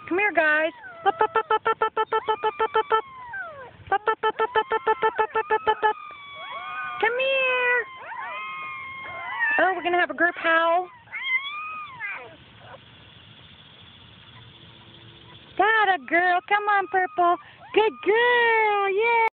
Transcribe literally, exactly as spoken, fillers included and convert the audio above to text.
Come here, guys. Come here. Oh, we're going to have a group howl. Got a girl. Come on, Purple. Good girl. Yeah.